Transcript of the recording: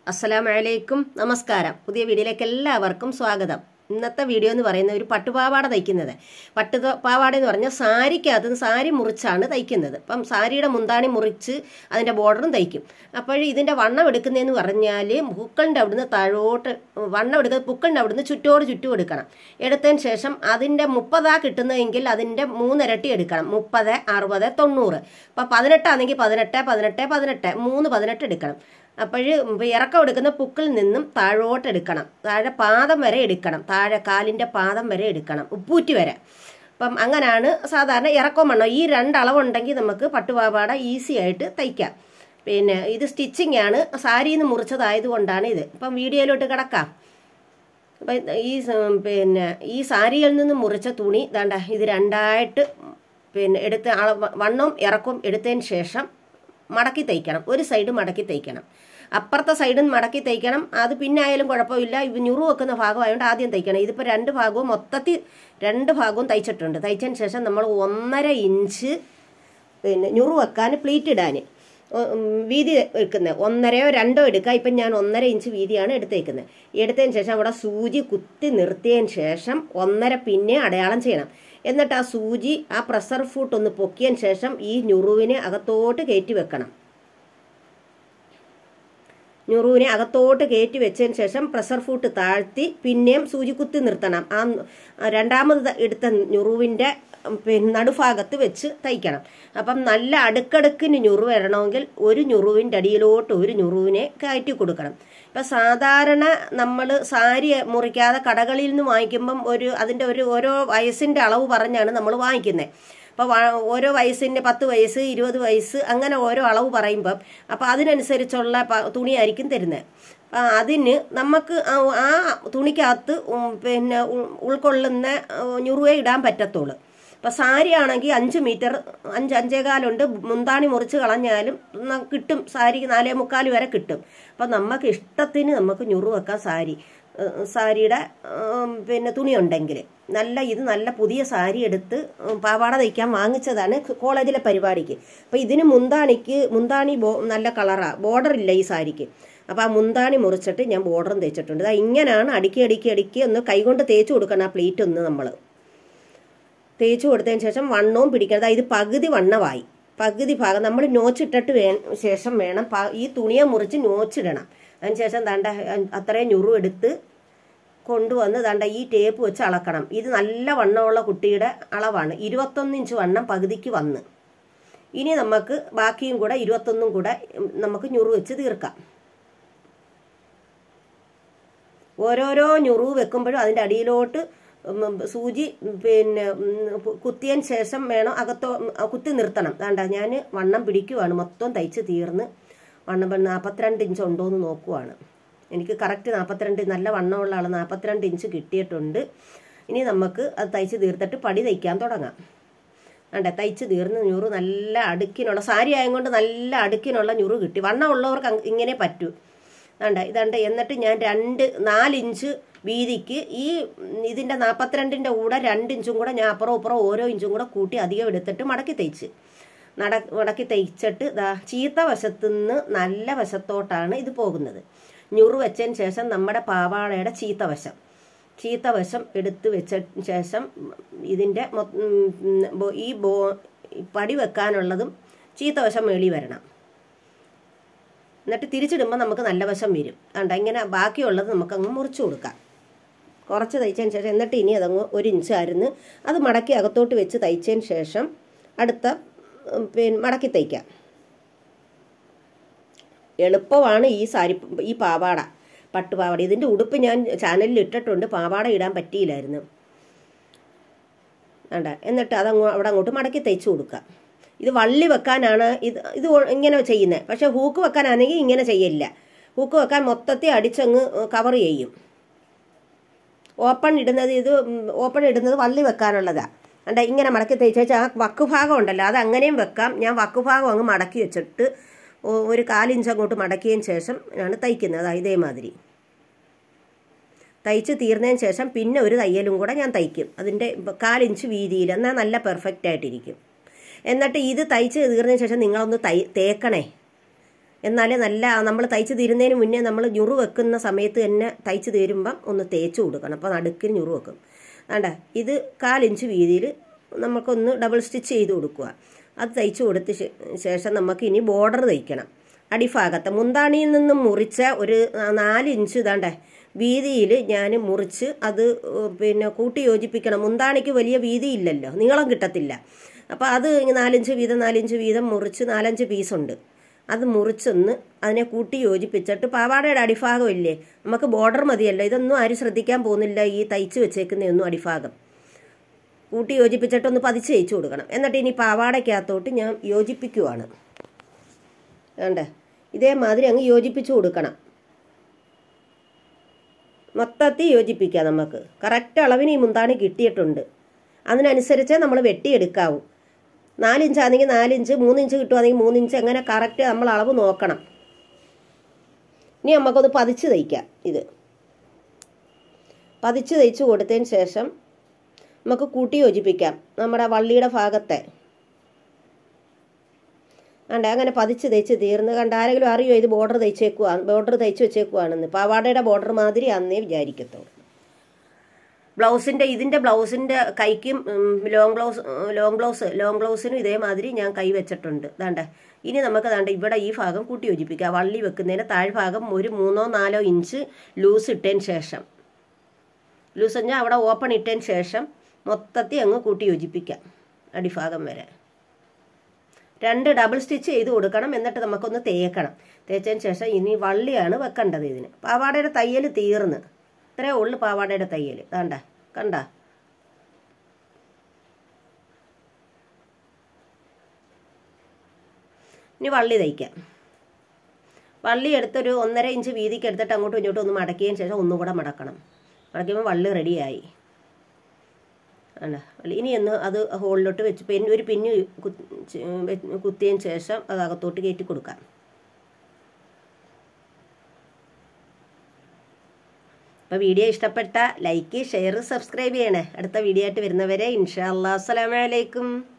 അസ്സലാമലൈക്കും നമസ്കാരം. പുതിയ വീഡിയോയിലേക്ക് എല്ലാവർക്കും സ്വാഗതം. ഇന്നത്തെ വീഡിയോ എന്ന് പറയുന്നത് ഒരു പട്ടുപാവാട തയ്ക്കുന്നത്. പട്ടുപാവാട എന്ന് പറഞ്ഞാൽ സാരിക്കകത്ത് സാരി മുറിച്ചാണ് തയ്ക്കുന്നത്. അപ്പം സാരിയുടെ മുന്താണി മുറിച്ച് അതിൻ്റെ ബോർഡറും തയ്ക്കും. അപ്പോൾ ഇതിൻ്റെ വണ്ണം എടുക്കുന്നതെന്ന് പറഞ്ഞാൽ പൂക്കളിൻ്റെ അവിടുന്ന് താഴോട്ട് വണ്ണം എടുക്കുന്നത് പൂക്കളിൻ്റെ അവിടുന്ന് ചുറ്റോട് ചുറ്റും എടുക്കണം. എടുത്തതിന് ശേഷം അതിൻ്റെ 30 കിട്ടുന്നതെങ്കിൽ അതിൻ്റെ 3 ഇരട്ടി എടുക്കണം. 30, 60, 90. അപ്പം 18 ആണെങ്കിൽ 18, 18, 18, 3 18 എടുക്കണം. അപ്പോൾ ഇറക്കം എടുക്കുന്ന പുക്കിൽ നിന്നും താഴോട്ട് എടുക്കണം. താഴെ പാദം വരെ എടുക്കണം. താഴെ കാലിൻ്റെ പാദം വരെ എടുക്കണം, ഉപ്പൂറ്റി വരെ. അപ്പം അങ്ങനെയാണ് സാധാരണ ഇറക്കം വണ്ണം. ഈ 2 അളവുണ്ടെങ്കിൽ നമുക്ക് പട്ടുപാവാട ഈസി ആയിട്ട് തയ്ക്കാം. പിന്നെ ഇത് സ്റ്റിച്ചിങ് ആണ്, സാരിയിൽ നിന്ന് മുറിച്ചതായതുകൊണ്ടാണ് ഇത്. ഇപ്പം വീഡിയോയിലോട്ട് കിടക്കാം. അപ്പം ഈ സാരിയിൽ നിന്ന് മുറിച്ച തുണി ദാണ്ട ഇത് 2ആയിട്ട് എടുത്ത് വണ്ണവും ഇറക്കവും എടുത്തതിന് ശേഷം മടക്കി തയ്ക്കണം. ഒരു സൈഡ് മടക്കി തയ്ക്കണം, അപ്പുറത്തെ സൈഡും മടക്കി തയ്ക്കണം. അത് പിന്നെ ആയാലും കുഴപ്പമില്ല. ഞുറു വെക്കുന്ന ഭാഗമായതുകൊണ്ട് ആദ്യം തയ്ക്കണം. ഇതിപ്പോൾ 2 ഭാഗവും മൊത്തത്തിൽ 2 ഭാഗവും തയ്ച്ചിട്ടുണ്ട്. തയ്ച്ചതിന് ശേഷം നമ്മൾ 1.5 ഇഞ്ച് ഞുറു വെക്കാൻ പ്ലീറ്റ് ഇടാൻ വീതി എടുക്കുന്നത് 1.5 2 എടുക്കുക. ഇപ്പം ഞാൻ 1.5 ഇഞ്ച് വീതിയാണ് എടുത്തേക്കുന്നത്. എടുത്തതിന് ശേഷം അവിടെ സൂചി കുത്തി നിർത്തിയതിന് ശേഷം 1.5 പിന്നെ അടയാളം ചെയ്യണം. എന്നിട്ട് ആ സൂചി ആ പ്രഷർ ഫൂട്ട് ഒന്ന് പൊക്കിയതിന് ശേഷം ഈ ഞുറുവിനെ അകത്തോട്ട് കയറ്റി വെക്കണം. ഞുറുവിനെ അകത്തോട്ട് കയറ്റി വെച്ചതിന് ശേഷം പ്രഷർ ഫൂട്ട് താഴ്ത്തി പിന്നെയും സൂചി കുത്തി നിർത്തണം. ആ രണ്ടാമത് എടുത്ത ഞുറുവിൻ്റെ നടുഭാഗത്ത് വെച്ച് തയ്ക്കണം. അപ്പം നല്ല അടുക്കടുക്കിന് ഞുറു വരണമെങ്കിൽ ഒരു ഞുറുവിൻ്റെ അടിയിലോട്ട് ഒരു ഞുറുവിനെ കയറ്റി കൊടുക്കണം. ഇപ്പം സാധാരണ നമ്മൾ സാരി മുറിക്കാതെ കടകളിൽ നിന്ന് വാങ്ങിക്കുമ്പം അതിൻ്റെ ഓരോ വയസ്സിൻ്റെ അളവ് പറഞ്ഞാണ് നമ്മൾ വാങ്ങിക്കുന്നത്. അപ്പോൾ ഓരോ വയസ്സിൻ്റെ 10 വയസ്സ് 20 വയസ്സ് അങ്ങനെ ഓരോ അളവ് പറയുമ്പം അപ്പോൾ അതിനനുസരിച്ചുള്ള തുണിയായിരിക്കും തരുന്നത്. അതിന് നമുക്ക് ആ തുണിക്കകത്ത് ഉൾക്കൊള്ളുന്ന ഞുറുവേ ഇടാൻ പറ്റത്തുള്ളൂ. അപ്പം സാരി ആണെങ്കിൽ 5 മീറ്റർ 5-5.25 മുന്താണി മുറിച്ച് കളഞ്ഞാലും കിട്ടും. സാരി 4.25 വരെ കിട്ടും. അപ്പം നമുക്ക് ഇഷ്ടത്തിന് നമുക്ക് ഞുറു വെക്കാം. സാരിയുടെ തുണി ഉണ്ടെങ്കിൽ നല്ല പുതിയ സാരി എടുത്ത് പാവാട തയ്ക്കാൻ വാങ്ങിച്ചതാണ് കോളേജിലെ പരിപാടിക്ക്. അപ്പം ഇതിന് മുന്താണി നല്ല കളറാണ്, ബോർഡർ ഇല്ല ഈ സാരിക്ക്. അപ്പം ആ മുന്താണി മുറിച്ചിട്ട് ഞാൻ ബോർഡറും തയ്ച്ചിട്ടുണ്ട്. ഇങ്ങനെയാണ് അടുക്കി ഒന്ന് കൈകൊണ്ട് തേച്ച് കൊടുക്കണം. ആ പ്ലേറ്റ് ഒന്ന് നമ്മൾ തേച്ച് കൊടുത്തതിന് ശേഷം വണ്ണവും പിടിക്കണം. ഇത് പകുതി വണ്ണമായി. പകുതി ഭാഗം നമ്മൾ നോച്ചിട്ടിട്ട് ശേഷം വേണം ഈ തുണിയെ മുറിച്ച് നോച്ചിടണം. അതിനുശേഷം ദാണ്ട അത്രയും ഞുറു എടുത്ത് കൊണ്ടുവന്ന് ദാണ്ട ഈ ടേപ്പ് വെച്ച് അളക്കണം. ഇത് നല്ല വണ്ണമുള്ള കുട്ടിയുടെ അളവാണ്. 21 ഇഞ്ച് വണ്ണം പകുതിക്ക് വന്ന്. ഇനി നമുക്ക് ബാക്കിയും കൂടെ 21 കൂടെ നമുക്ക് ഞുറു വെച്ച് തീർക്കാം. ഓരോരോ ഞുറു വെക്കുമ്പോഴും അതിൻ്റെ അടിയിലോട്ട് സൂചി കുത്തിയതിന് ശേഷം വേണം കുത്തി നിർത്തണം. വേണ്ട ഞാൻ വണ്ണം പിടിക്കുവാണ്. മൊത്തം തയ്ച്ച് തീർന്ന് വണ്ണം 42 ഇഞ്ച് ഉണ്ടോ എന്ന് നോക്കുവാണ്. എനിക്ക് കറക്റ്റ് 42 നല്ല വണ്ണമുള്ള ആൾ 42 ഇഞ്ച് കിട്ടിയിട്ടുണ്ട്. ഇനി നമുക്ക് അത് തയ്ച്ച് തീർത്തിട്ട് പടി തയ്ക്കാൻ തുടങ്ങാം. വേണ്ട തയ്ച്ച് തീർന്ന് ഞുറു നല്ല അടുക്കിനുള്ള സാരി ആയതുകൊണ്ട് നല്ല അടുക്കിനുള്ള ഞുറു കിട്ടി. വണ്ണമുള്ളവർക്ക് ഇങ്ങനെ പറ്റൂ. ഇതാണ്ട് എന്നിട്ട് ഞാൻ 4 ഇഞ്ച് വീതിക്ക് ഇതിൻ്റെ 42ൻ്റെ കൂടെ 2 ഇഞ്ചും കൂടെ ഞാൻ അപ്പുറം ഓരോ ഇഞ്ചും കൂടെ കൂട്ടി അധികം എടുത്തിട്ട് മടക്കി തയ്ച്ചിട്ട് ചീത്ത വശത്തുനിന്ന് നല്ല വശത്തോട്ടാണ് ഇത് പോകുന്നത്. ഞുറു വെച്ചതിന് ശേഷം നമ്മുടെ പാവാടയുടെ ചീത്ത വശം എടുത്ത് വെച്ചതിന് ശേഷം ഇതിൻ്റെ ഈ പടി വെക്കാനുള്ളതും ചീത്ത വശം മേളി വരണം. എന്നിട്ട് തിരിച്ചിടുമ്പോൾ നമുക്ക് നല്ല വശം വരും. ഇങ്ങനെ ബാക്കിയുള്ളത് നമുക്കങ്ങ് മുറിച്ചു കൊടുക്കാം. കുറച്ച് തയ്ച്ചതിന് ശേഷം എന്നിട്ട് ഇനി അതങ്ങ് 1 ഇഞ്ച് ആയിരുന്നു അത് മടക്കി അകത്തോട്ട് വെച്ച് തയ്ച്ചതിന് ശേഷം അടുത്ത മടക്കി തയ്ക്കാം. എളുപ്പമാണ് ഈ പാവാട, പട്ടുപാവാട. ഇതിൻ്റെ ഉടുപ്പ് ഞാൻ ചാനലിൽ ഇട്ടിട്ടുണ്ട്. പാവാട ഇടാൻ പറ്റിയില്ലായിരുന്നു. എന്നിട്ട് അവിടെ അങ്ങോട്ട് മടക്കി തയ്ച്ചു കൊടുക്കുക. ഇത് വള്ളി വെക്കാനാണ് ഇത് ഇങ്ങനെ ചെയ്യുന്നത്. പക്ഷെ ഹൂക്ക് വെക്കാനാണെങ്കിൽ ഇങ്ങനെ ചെയ്യില്ല. ഹൂക്ക് വെക്കാൻ മൊത്തത്തിൽ അടിച്ചങ്ങ് കവർ ചെയ്യും. ഓപ്പൺ ഇടുന്നത് വള്ളി വെക്കാനുള്ളതാണ്. ഇങ്ങനെ മടക്കി തയ്ച്ചാൽ ആ വക്കുഭാഗം ഉണ്ടല്ലോ അത് അങ്ങനെയും വെക്കാം. ഞാൻ വക്കുഭാഗം അങ്ങ് മടക്കി വെച്ചിട്ട് 1/4 ഇഞ്ച് അങ്ങോട്ട് മടക്കിയതിന് ശേഷം ആണ് തയ്ക്കുന്നത്. ഇതേമാതിരി തയ്ച്ച് തീർന്നതിന് ശേഷം പിന്നെ ഒരു തയ്യലും കൂടെ ഞാൻ തയ്ക്കും. അതിൻ്റെ 1/4 ഇഞ്ച് വീതിയിൽ. എന്നാൽ നല്ല പെർഫെക്റ്റ് ആയിട്ടിരിക്കും. എന്നിട്ട് ഇത് തയ്ച്ച് തീർന്നതിന് ശേഷം നിങ്ങളൊന്ന് തേക്കണേ. എന്നാലേ നല്ല നമ്മൾ തയ്ച്ച് തീരുന്നതിന് മുന്നേ നമ്മൾ ഞുറു വെക്കുന്ന സമയത്ത് തന്നെ തയ്ച്ച് തീരുമ്പം ഒന്ന് തേച്ച് കൊടുക്കണം. അപ്പോൾ നടുക്കിന് ഞുറു വെക്കും. വേണ്ട, ഇത് 1/4 ഇഞ്ച് വീതിയിൽ നമുക്കൊന്ന് ഡബിൾ സ്റ്റിച്ച് ചെയ്ത് കൊടുക്കുക. അത് തയ്ച്ച് കൊടുത്ത ശേഷം നമുക്ക് ഇനി ബോർഡർ തയ്ക്കണം. അടിഭാഗത്ത് മുന്താണിയിൽ നിന്നും മുറിച്ച ഒരു 4 ഇഞ്ച് ഇതാണ്ടേ വീതിയിൽ ഞാൻ മുറിച്ച് അത് പിന്നെ കൂട്ടി യോജിപ്പിക്കണം. മുന്താണിക്ക് വലിയ വീതി ഇല്ലല്ലോ, നീളം കിട്ടത്തില്ല. അപ്പോൾ അത് 4 ഇഞ്ച് വീതം 4 ഇഞ്ച് വീതം മുറിച്ച് 4-5 പീസുണ്ട്. അത് മുറിച്ചൊന്ന് അതിനെ കൂട്ടി യോജിപ്പിച്ചിട്ട് പാവാടയുടെ അടിഭാഗം ഇല്ലേ, നമുക്ക് ബോർഡർ മതിയല്ലോ, ഇതൊന്നും ആരും ശ്രദ്ധിക്കാൻ പോകുന്നില്ല. ഈ തയ്ച്ച് വെച്ചേക്കുന്നതൊന്നും അടിഭാഗം കൂട്ടി യോജിപ്പിച്ചിട്ടൊന്ന് പതിച്ച് തയ്ച്ചു കൊടുക്കണം. എന്നിട്ട് ഇനി പാവാടയ്ക്കകത്തോട്ട് ഞാൻ യോജിപ്പിക്കുവാണ്. വേണ്ടേ, ഇതേമാതിരി അങ്ങ് യോജിപ്പിച്ചു കൊടുക്കണം. മൊത്തത്തിൽ യോജിപ്പിക്കാം. നമുക്ക് കറക്റ്റ് അളവിന് ഈ മുന്താണി കിട്ടിയിട്ടുണ്ട്. അതിനനുസരിച്ച് നമ്മൾ വെട്ടിയെടുക്കാവൂ. 4 ഇഞ്ചാണെങ്കിൽ 4 ഇഞ്ച്, 3 ഇഞ്ച് കിട്ടുവാണെങ്കിൽ 3 ഇഞ്ച്, അങ്ങനെ കറക്റ്റ് നമ്മൾ അളവ് നോക്കണം. ഇനി നമുക്കൊന്ന് പതിച്ച് തയ്ക്കാം. ഇത് പതിച്ച് തയ്ച്ച് കൊടുത്തതിന് ശേഷം നമുക്ക് കൂട്ടി യോജിപ്പിക്കാം നമ്മുടെ വള്ളിയുടെ ഭാഗത്തെ. കണ്ടേ, അങ്ങനെ പതിച്ച് തയ്ച്ച് തീർന്ന് കണ്ട. ആരെങ്കിലും അറിയോ ഇത് ബോർഡർ തയ്ച്ച് വെച്ചേക്കുവാണെന്ന്? പാവാടയുടെ ബോർഡർ മാതിരി അന്നേ വിചാരിക്കത്തുള്ളൂ. ഇതിൻ്റെ ബ്ലൗസിൻ്റെ കൈക്കും ലോങ് ബ്ലൗസിനും ഇതേമാതിരി ഞാൻ കൈ വെച്ചിട്ടുണ്ട്. ദാണ്ട ഇനി നമുക്ക് ദാണ്ട ഇവിടെ ഈ ഭാഗം കൂട്ടി യോജിപ്പിക്കാം. വള്ളി വെക്കുന്നതിന് താഴ്ഭാഗം ഒരു 3-4 ഇഞ്ച് ലൂസ് ഇട്ടതിന് ശേഷം, ലൂസ് കഴിഞ്ഞാൽ അവിടെ ഓപ്പൺ ഇട്ടതിന് ശേഷം മൊത്തത്തിൽ അങ്ങ് കൂട്ടി യോജിപ്പിക്കാം അടിഭാഗം വരെ. 2 ഡബിൾ സ്റ്റിച്ച് ചെയ്ത് കൊടുക്കണം. എന്നിട്ട് നമുക്കൊന്ന് തേക്കണം. തേച്ചതിന് ശേഷം ഇനി വള്ളിയാണ് വെക്കേണ്ടത്. ഇതിന് പാവാടയുടെ തയ്യൽ തീർന്ന് ഇത്രേ ഉള്ളു. പാവാടയുടെ തയ്യൽ വേണ്ട, കണ്ട. ഇനി വള്ളി തയ്ക്കാം. വള്ളി എടുത്തൊരു 1.5 ഇഞ്ച് വീതിക്ക് എടുത്തിട്ട് അങ്ങോട്ടും ഇങ്ങോട്ടും ഒന്ന് മടക്കിയതിന് ശേഷം ഒന്നുകൂടെ മടക്കണം. മടക്കിയപ്പോൾ വള്ളി റെഡിയായി. അല്ല, ഇനി ഒന്ന് അത് ഹോളിലോട്ട് വെച്ച് ഒരു പിന്ന് കുത്തിയതിന് ശേഷം അത് അകത്തോട്ട് കയറ്റി കൊടുക്കാം. അപ്പോൾ വീഡിയോ ഇഷ്ടപ്പെട്ട ലൈക്ക്, ഷെയർ, സബ്സ്ക്രൈബ് ചെയ്യണേ. അടുത്ത വീഡിയോ ആയിട്ട് വരുന്നവരെ ഇൻഷാ അല്ലാഹ് അസ്സലാമു അലൈക്കും.